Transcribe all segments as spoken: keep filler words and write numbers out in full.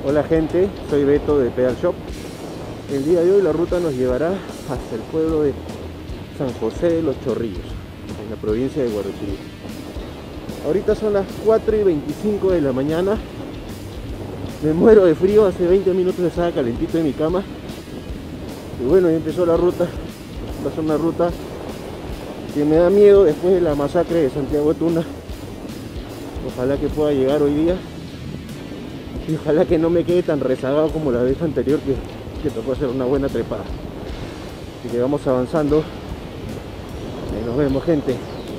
Hola gente, soy Beto de Pedal Shop. El día de hoy la ruta nos llevará hasta el pueblo de San José de los Chorrillos, en la provincia de Guarochirí. Ahorita son las cuatro y veinticinco de la mañana. Me muero de frío, hace veinte minutos estaba calentito en mi cama. Y bueno, ya empezó la ruta. Va a ser una ruta que me da miedo después de la masacre de Santiago de Tuna. Ojalá que pueda llegar hoy día. Y ojalá que no me quede tan rezagado como la vez anterior que, que tocó hacer una buena trepada. Así que vamos avanzando. Y nos vemos, gente.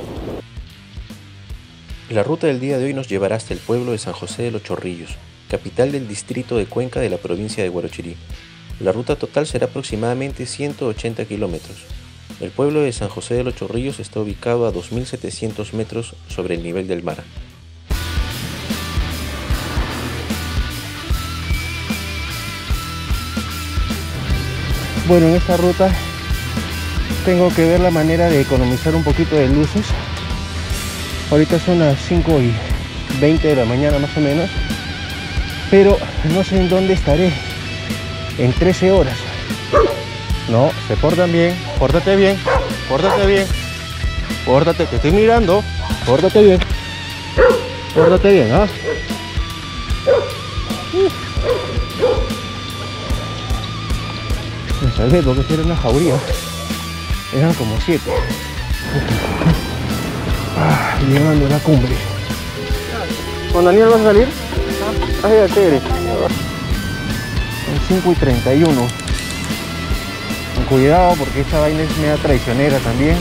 La ruta del día de hoy nos llevará hasta el pueblo de San José de los Chorrillos, capital del distrito de Cuenca de la provincia de Guarochirí. La ruta total será aproximadamente ciento ochenta kilómetros. El pueblo de San José de los Chorrillos está ubicado a dos mil setecientos metros sobre el nivel del mar. Bueno, en esta ruta tengo que ver la manera de economizar un poquito de luces. Ahorita son las cinco y veinte de la mañana más o menos, pero no sé en dónde estaré en trece horas. No, se portan bien, pórtate bien, pórtate bien, pórtate, te estoy mirando, pórtate bien, pórtate bien, ¿ah? Me salvé porque si era una jauría, eran como siete. Ah, llegando a la cumbre. ¿Con Daniel vas a salir? Ah, ya, chévere. Son cinco y treinta y uno. Con cuidado porque esta vaina es media traicionera también.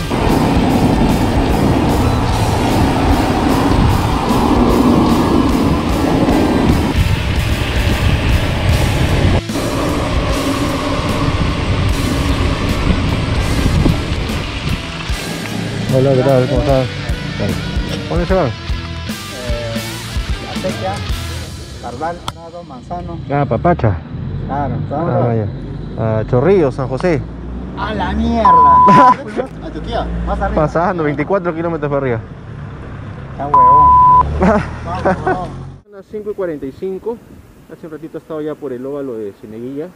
Hola, ¿qué tal? ¿Cómo estás? ¿Dónde se van? Eh, la Teca, Cardal, Prado, Manzano. Ah, Papacha. Claro, Ah, vaya. Ah, Chorrillos, San José. ¡A la mierda! Antioquia, más arriba. Pasando veinticuatro kilómetros para arriba. Está huevón. Vamos, vamos. Son las cinco y cuarenta y cinco. Hace un ratito he estado ya por el óvalo de Cieneguilla.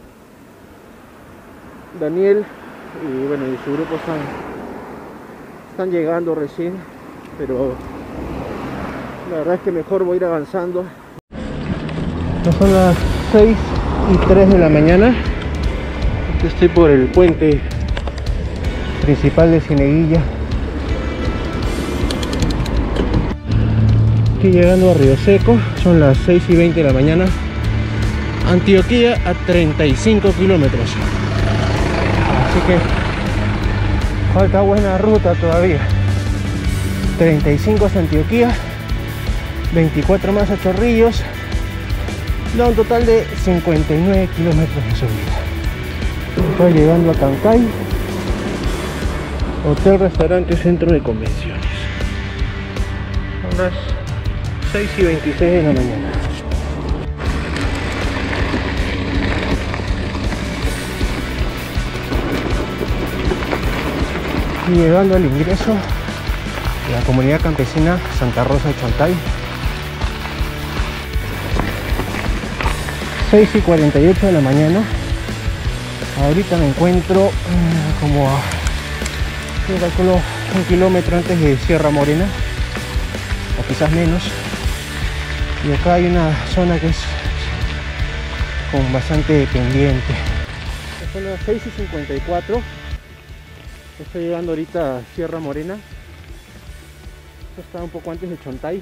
Daniel y bueno, y su grupo están, están llegando recién, pero la verdad es que mejor voy a ir avanzando. Ya son las seis y tres de la mañana. Estoy por el puente principal de Cieneguilla. Aquí llegando a Río Seco, son las seis y veinte de la mañana. Antioquia a treinta y cinco kilómetros. Así que falta buena ruta todavía. treinta y cinco a Antioquia, veinticuatro más a Chorrillos. Da un total de cincuenta y nueve kilómetros de subida. Estoy llegando a Cancay, hotel, restaurante, centro de convenciones. Son las seis y veintiséis de la mañana. Y llegando al ingreso de la comunidad campesina Santa Rosa de Chontay. seis y cuarenta y ocho de la mañana. Ahorita me encuentro eh, como a, yo calculo, un kilómetro antes de Sierra Morena, o quizás menos. Y acá hay una zona que es con bastante pendiente. Son las seis y cincuenta y cuatro. Estoy llegando ahorita a Sierra Morena. Esto está un poco antes de Chontay.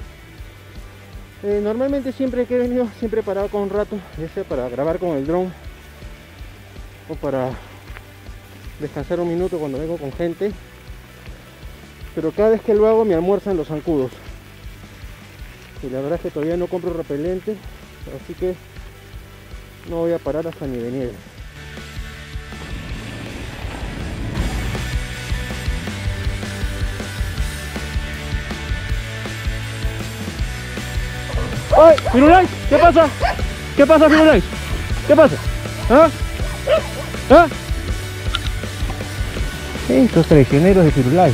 Eh, normalmente siempre que he venido, siempre he parado con un rato, ya sea para grabar con el dron o para descansar un minuto cuando vengo con gente. Pero cada vez que lo hago me almuerzan los zancudos. Y la verdad es que todavía no compro repelente, así que no voy a parar hasta ni de nieve. ¡Ay! ¡Firulais! ¿Qué pasa? ¿Qué pasa, Firulais? ¿Qué pasa? ¿Ah? ¿Ah? Estos traicioneros de Firulais.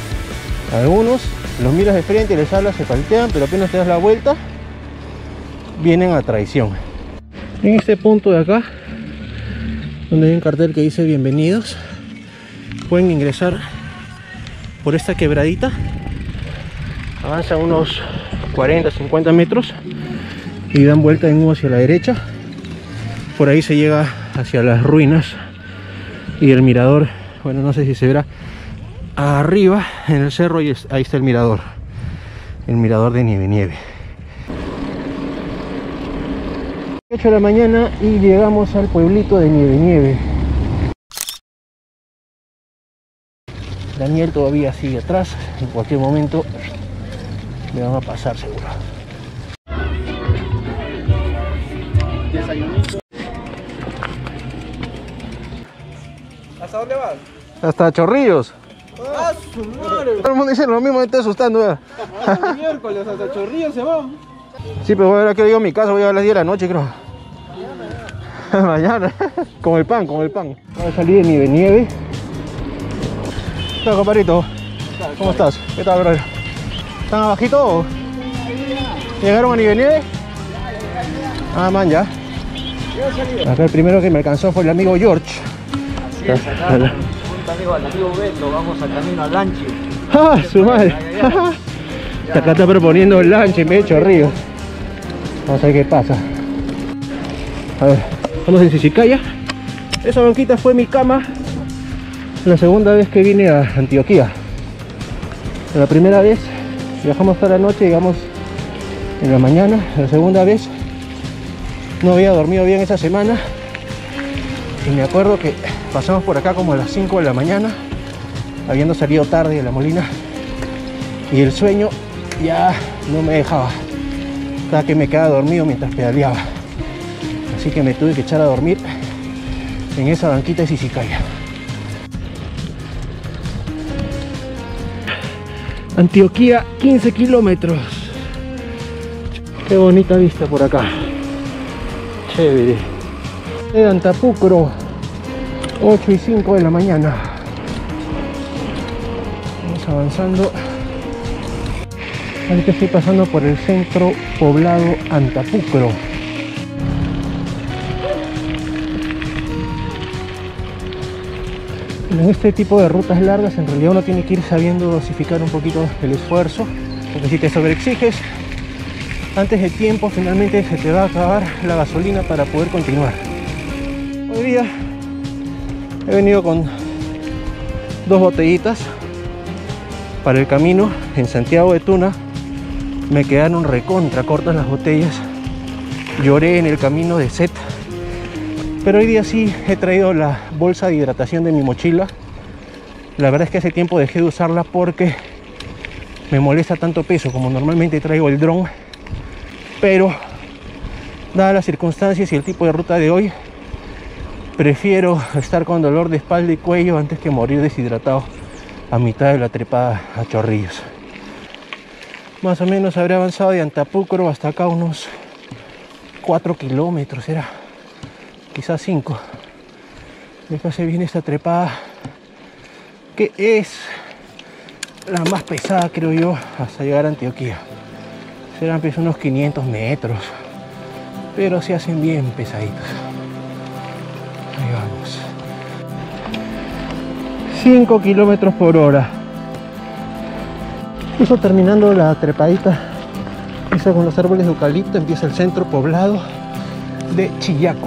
Algunos los miras de frente y les hablas, se paltean, pero apenas te das la vuelta vienen a traición. En este punto de acá, donde hay un cartel que dice bienvenidos, pueden ingresar por esta quebradita, avanzan unos cuarenta cincuenta metros y dan vuelta en U hacia la derecha. Por ahí se llega hacia las ruinas y el mirador, bueno, no sé si se verá arriba en el cerro, y ahí está el mirador, el mirador de Nieve Nieve. ocho de la mañana y llegamos al pueblito de Nieve Nieve. Daniel todavía sigue atrás, en cualquier momento me van a pasar seguro. ¿Hasta dónde vas? Hasta Chorrillos. ¡Ah, su madre! Todo el mundo dice lo mismo, me está asustando. ¿eh? Ah, miércoles, hasta Chorrillos se va. Sí, pero voy a ver que digo a mi casa, voy a, a las diez de la noche, creo. Mañana, con el pan, con el pan. Voy a salir de Nieve Nieve. Hola, compadrito. ¿Cómo estás? ¿Qué tal, brother? ¿Están abajito? ¿Llegaron a Nieve Nieve? Ah, man, ya. Acá el primero que me alcanzó fue el amigo George. Así es, acá, junto amigo, al amigo Beto, vamos a camino al Lanchi. ¡Ah, su madre! Acá está proponiendo el lunch en vez de Chorrillos. Vamos a ver qué pasa. A ver, estamos en Sisicaya. Esa banquita fue mi cama la segunda vez que vine a Antioquia. La primera vez viajamos toda la noche, llegamos en la mañana. La segunda vez no había dormido bien esa semana y me acuerdo que pasamos por acá como a las cinco de la mañana, habiendo salido tarde de La Molina, y el sueño ya no me dejaba. Cada que me quedaba dormido mientras pedaleaba, así que me tuve que echar a dormir en esa banquita de Sisicaya. Antioquia, quince kilómetros. Qué bonita vista por acá. Chévere. De Antapucro, ocho y cinco de la mañana. Vamos avanzando. Ahorita estoy pasando por el centro poblado Antapucro. En este tipo de rutas largas en realidad uno tiene que ir sabiendo dosificar un poquito el esfuerzo, porque si te sobreexiges antes de tiempo finalmente se te va a acabar la gasolina para poder continuar. Hoy día he venido con dos botellitas para el camino. En Santiago de Tuna me quedaron recontra cortas las botellas, lloré en el camino de sed. Pero hoy día sí he traído la bolsa de hidratación de mi mochila. La verdad es que hace tiempo dejé de usarla porque me molesta tanto peso, como normalmente traigo el dron. Pero dadas las circunstancias y el tipo de ruta de hoy, prefiero estar con dolor de espalda y cuello antes que morir deshidratado a mitad de la trepada a Chorrillos. Más o menos habré avanzado de Antapucro hasta acá unos cuatro kilómetros, era quizás cinco. Después se viene esta trepada que es la más pesada, creo yo, hasta llegar a Antioquia. Serán pues unos quinientos metros, pero se hacen bien pesaditos. Ahí vamos. cinco kilómetros por hora. Justo terminando la trepadita esa con los árboles de eucalipto, empieza el centro poblado de Chillaco.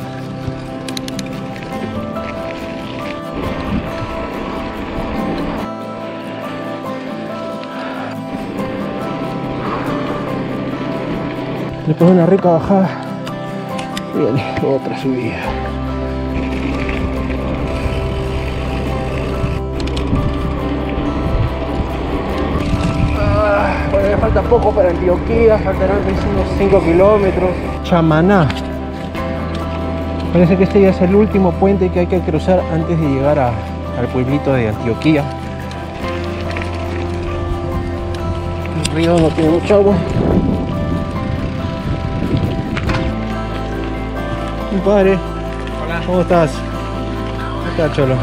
Después de una rica bajada viene otra subida. Ah, bueno, ya falta poco para Antioquia, faltarán unos cinco kilómetros. Chamaná. Parece que este ya es el último puente que hay que cruzar antes de llegar a, al pueblito de Antioquia. El río no tiene mucha agua. Compadre, hola. ¿Cómo estás? ¿Qué tal, cholo?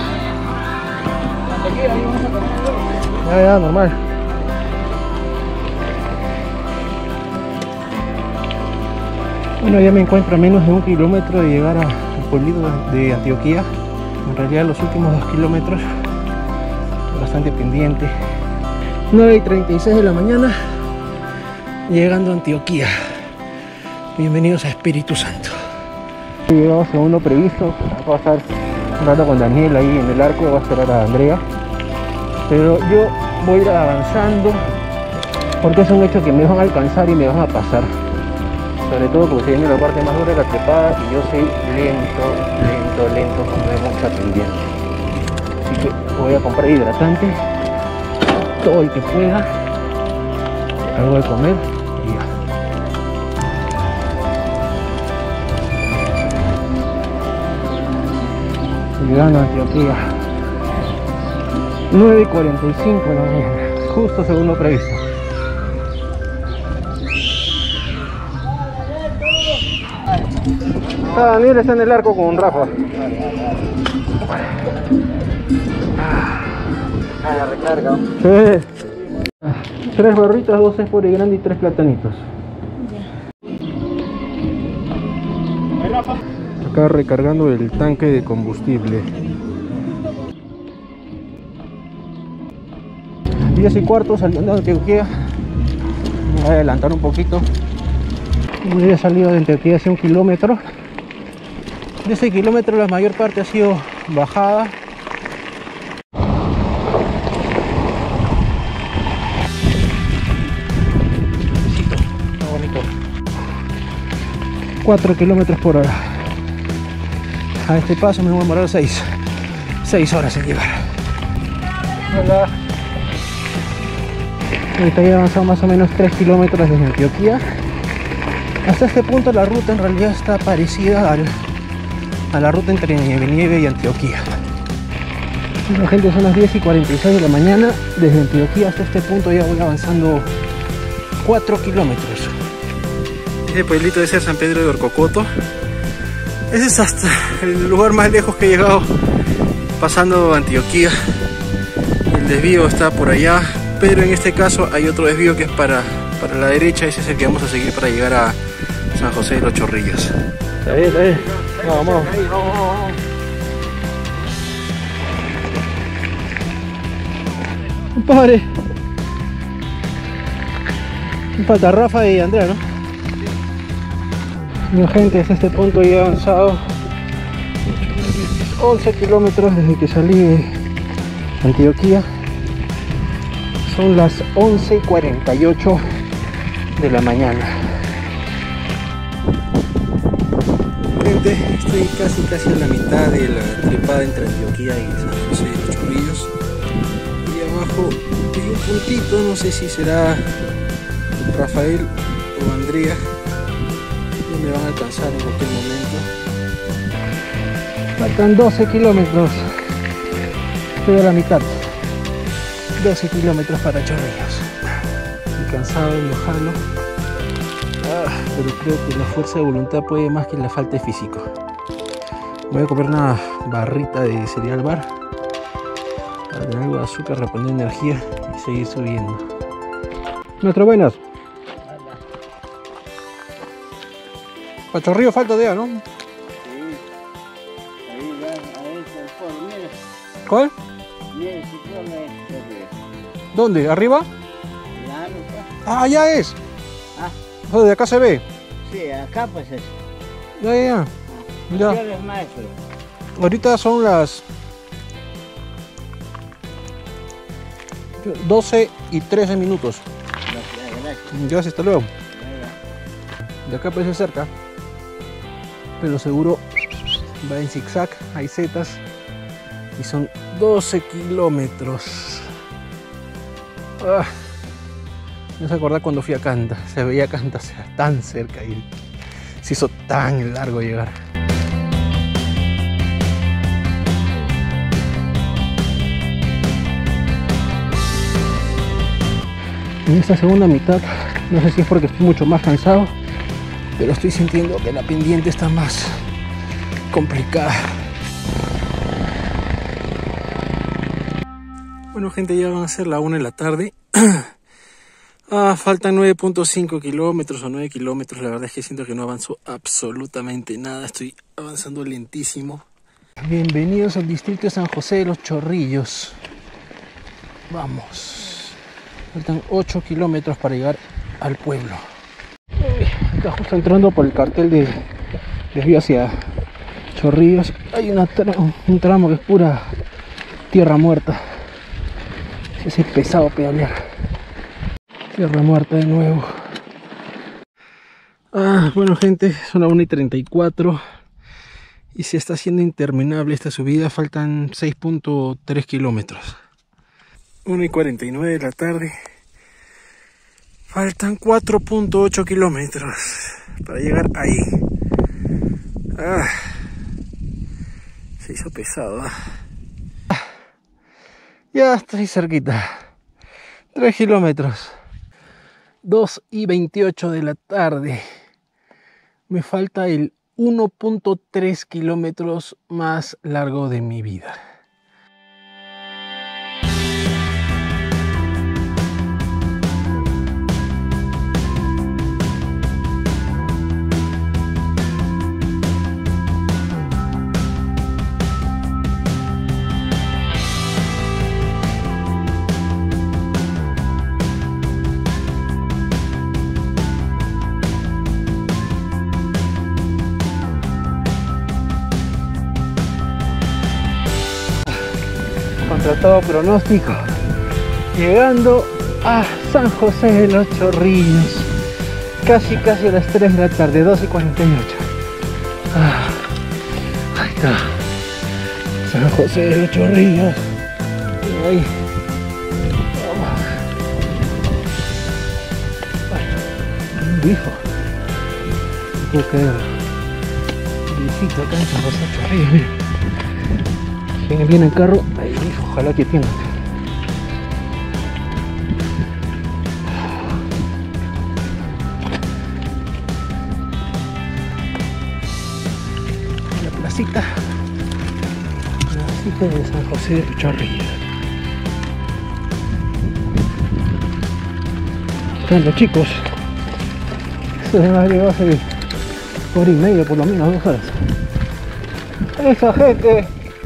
Ya, ya, normal. Bueno, ya me encuentro a menos de un kilómetro de llegar al pueblito de Antioquía. En realidad los últimos dos kilómetros bastante pendiente. nueve y treinta y seis de la mañana, llegando a Antioquía. Bienvenidos a Espíritu Santo. Llegamos según lo previsto. Voy a estar un rato con Daniel ahí en el arco, voy a esperar a Andrea. Pero yo voy a ir avanzando porque es un hecho que me van a alcanzar y me van a pasar. Sobre todo porque se viene la parte más dura de la trepada y yo soy lento, lento, lento, cuando hay mucha pendiente. Así que voy a comprar hidratante, todo el que pueda, algo de comer y ya. Llegando a Antioquía, nueve y cuarenta y cinco de la mañana, justo según lo previsto. Ah, Daniel está en el arco con Rafa. A la recarga. Sí. Tres barritas, dos Espore grande y tres platanitos. Acá recargando el tanque de combustible. diez y cuarto saliendo de Antioquía. Voy a adelantar un poquito. He salido de Antioquía hace un kilómetro. De ese kilómetro la mayor parte ha sido bajada. Muy bonito. cuatro kilómetros por hora. A este paso me voy a demorar seis horas en llegar. Hola. Ahorita ya he avanzado más o menos tres kilómetros desde Antioquía. Hasta este punto la ruta en realidad está parecida al, a la ruta entre Nieve Nieve y Antioquía. La gente, son las diez y cuarenta y seis de la mañana. Desde Antioquía hasta este punto ya voy avanzando cuatro kilómetros. Ese pueblito es el San Pedro de Orcocoto. Ese es hasta el lugar más lejos que he llegado pasando Antioquía. El desvío está por allá, pero en este caso hay otro desvío que es para, para la derecha. Ese es el que vamos a seguir para llegar a San José de los Chorrillos. Está bien, está bien. Vamos, vamos. Compadre. Me falta Rafa y Andrea, ¿no? Mi gente, desde este punto ya he avanzado once kilómetros desde que salí de Antioquía. Son las once y cuarenta y ocho de la mañana. Gente, estoy casi casi a la mitad de la trepada entre Antioquía y San José de los Chorrillos. Y abajo hay un puntito, no sé si será Rafael o Andrea. Me van a alcanzar en cualquier momento. Faltan doce kilómetros. Estoy a la mitad. doce kilómetros para Chorrillos. Estoy cansado de mojarlo. Ah, pero creo que la fuerza de voluntad puede más que la falta de físico. Voy a comer una barrita de cereal bar para tener algo de azúcar, reponer energía y seguir subiendo. Nuestro buenas. Para Chorrillos falta de, ¿no? Sí. Ahí ya, ahí está el pueblo, mira. ¿Cuál? Mira, ese pueblo es. ¿Dónde? ¿Arriba? Claro, pues. Ah, ya es. Ah, Oh, de acá se ve. sí, acá pues es. Ya, ya, ya. ¿Qué Ya. hora es, maestro? Ahorita son las doce y trece minutos. Gracias, gracias. Gracias, hasta luego. Ya, ya. De acá parece cerca, pero seguro va en zigzag, hay setas y son doce kilómetros. Ah, me hace acordar cuando fui a Canta, se veía Canta tan cerca y se hizo tan largo llegar. En esta segunda mitad, no sé si es porque estoy mucho más cansado, pero estoy sintiendo que la pendiente está más complicada. Bueno, gente, ya van a ser la una de la tarde. Ah, faltan nueve punto cinco kilómetros o nueve kilómetros. La verdad es que siento que no avanzo absolutamente nada. Estoy avanzando lentísimo. Bienvenidos al distrito de San José de los Chorrillos. Vamos. Faltan ocho kilómetros para llegar al pueblo. Acá justo entrando por el cartel de desvío hacia Chorrillos. Hay una tra un tramo que es pura tierra muerta. Ese pesado pedalear. Tierra muerta de nuevo. Ah, bueno gente, son las una y treinta y cuatro y se está haciendo interminable esta subida. Faltan seis punto tres kilómetros. una y cuarenta y nueve de la tarde. Faltan cuatro punto ocho kilómetros para llegar ahí. Ah, se hizo pesado. Ah, ya estoy cerquita. tres kilómetros. dos y veintiocho de la tarde. Me falta el uno punto tres kilómetros más largo de mi vida. Contra todo pronóstico, llegando a San José de los Chorrillos, casi casi a las tres de la tarde, dos y cuarenta y ocho. Ah, ahí está, San José de los Chorrillos. Y ahí vamos. Ay, un hijo, no puedo creer. Visito acá en San José de los Chorrillos, miren. Viene bien el carro, ahí, ojalá que tienda. La placita, la placita de San José de los Chorrillos. Están los chicos. Eso se va a llevar hace hora y media, por lo menos dos horas. Esa gente.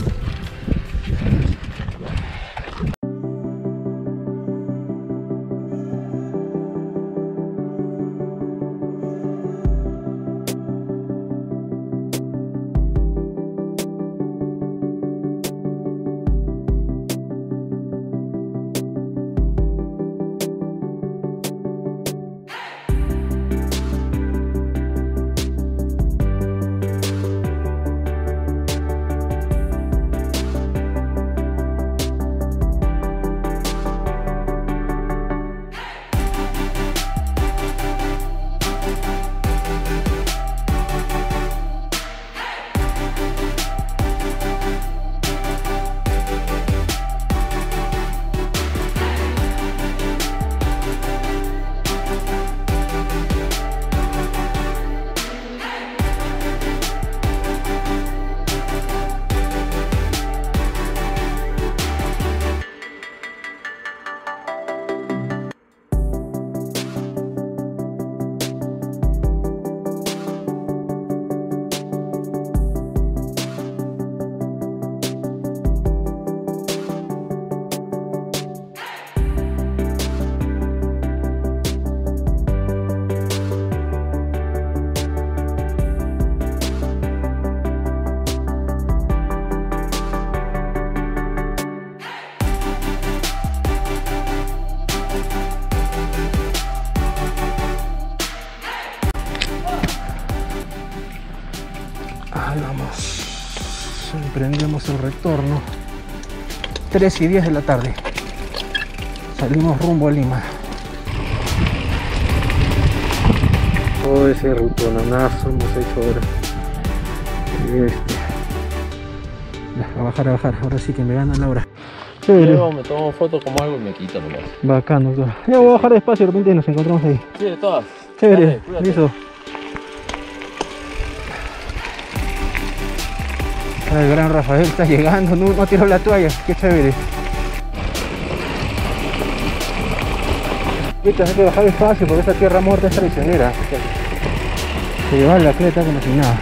Vamos, emprendemos el retorno. Tres y diez de la tarde. Salimos rumbo a Lima. Todo ese rutonazo hemos hecho ahora. Y este. Ya, a bajar, a bajar. Ahora sí que me gana la hora. Yo me tomo foto como algo y me quito nomás. Bacano, doctor. Ya voy a bajar despacio, de repente nos encontramos ahí. Sí, de todas. Chévere, listo. El gran Rafael está llegando, no, no tiró la toalla, qué chévere. Viste, hay que bajar despacio porque esta tierra muerta es traicionera. Se lleva la atleta como si nada.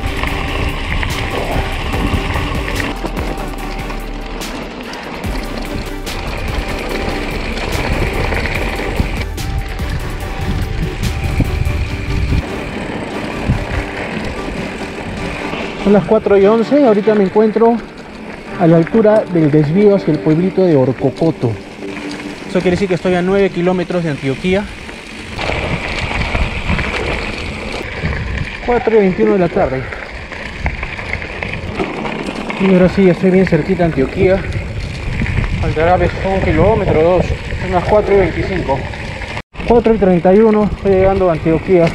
Son las cuatro y once, ahorita me encuentro a la altura del desvío hacia el pueblito de Orcocoto. Eso quiere decir que estoy a nueve kilómetros de Antioquía. cuatro y veintiuno de la tarde. Y ahora sí, estoy bien cerquita de Antioquía. Faltará un kilómetro o dos. Son las cuatro y veinticinco. cuatro y treinta y uno, estoy llegando a Antioquía.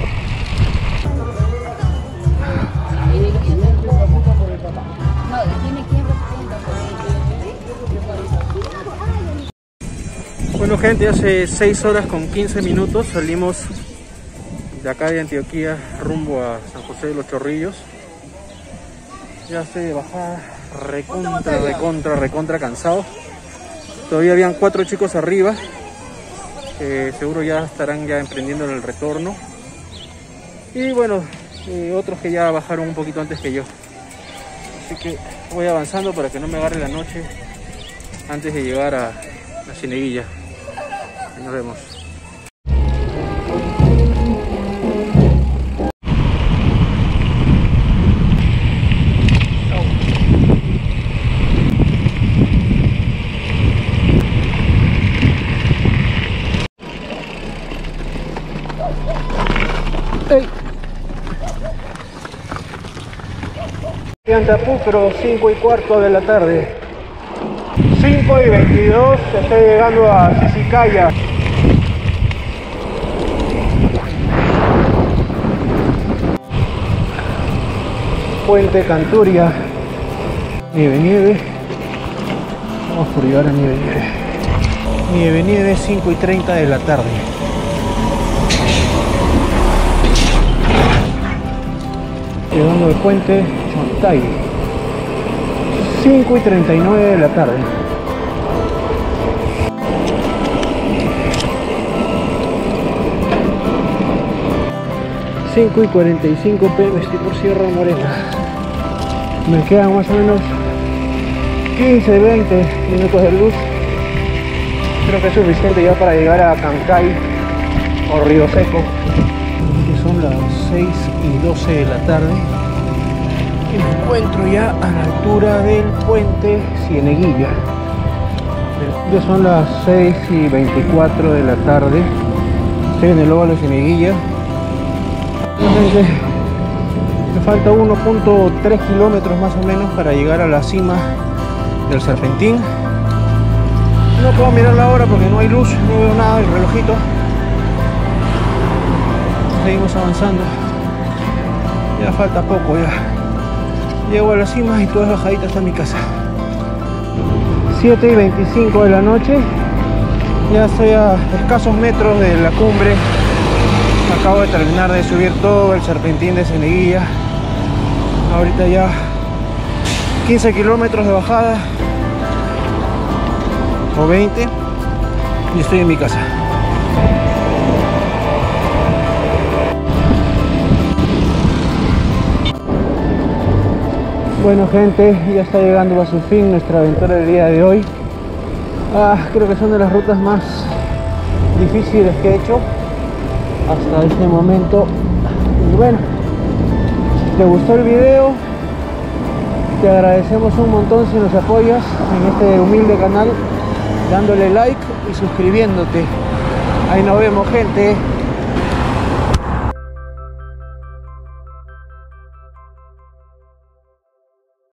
Bueno gente, hace seis horas con quince minutos salimos de acá de Antioquía rumbo a San José de los Chorrillos. Ya estoy de bajada, recontra, recontra, recontra cansado. Todavía habían cuatro chicos arriba, que seguro ya estarán ya emprendiendo en el retorno. Y bueno, eh, otros que ya bajaron un poquito antes que yo. Así que voy avanzando para que no me agarre la noche antes de llegar a la Cieneguilla. Nos vemos. Hey. Antapúcro, cinco y cuarto de la tarde. cinco y veintidós, estoy llegando a Sisicaya. Puente Canturia. Nieve, nieve. Vamos por llegar a nieve, nieve. Nieve, nieve, cinco y treinta de la tarde. Llegando al puente Chontay. cinco y treinta y nueve de la tarde. cinco y cuarenta y cinco pm, estoy por Sierra Morena. Me quedan más o menos quince, veinte minutos de luz. Creo que es suficiente ya para llegar a Cancay o Río Seco. Que son las seis y doce de la tarde. Y me encuentro ya a la altura del puente Cieneguilla. Ya son las seis y veinticuatro de la tarde. Estoy en el óvalo de Cieneguilla. Me falta uno punto tres kilómetros más o menos para llegar a la cima del Serpentín. No puedo mirar la hora porque no hay luz, no veo nada del relojito. Seguimos avanzando. Ya falta poco ya. Llego a la cima y todas bajaditas hasta mi casa. siete y veinticinco de la noche. Ya estoy a escasos metros de la cumbre. Acabo de terminar de subir todo el Serpentín de Cieneguilla. Ahorita ya quince kilómetros de bajada o veinte y estoy en mi casa. Bueno gente, ya está llegando a su fin nuestra aventura del día de hoy. Ah, creo que son de las rutas más difíciles que he hecho hasta este momento. Y bueno, si te gustó el video, te agradecemos un montón si nos apoyas en este humilde canal dándole like y suscribiéndote. Ahí nos vemos gente.